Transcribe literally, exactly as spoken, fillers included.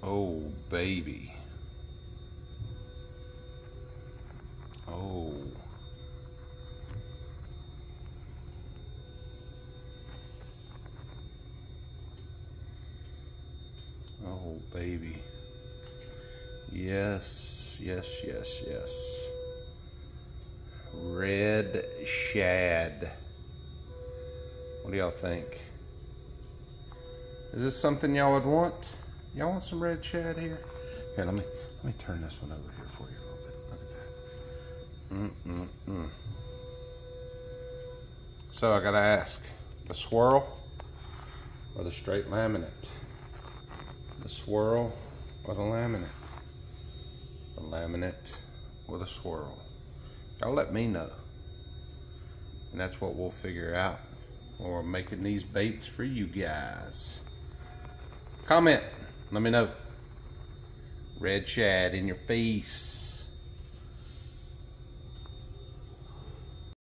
Oh, baby. Oh. Oh, baby. Yes, yes, yes, yes. Red shad. What do y'all think? Is this something y'all would want? Y'all want some red shad here? Here, let me let me turn this one over here for you a little bit. Look at that. Mm mm mm. So I gotta ask, the swirl or the straight laminate? The swirl or the laminate? The laminate or the swirl? Y'all let me know. And that's what we'll figure out when we're making these baits for you guys. Comment, let me know. Red shad in your face.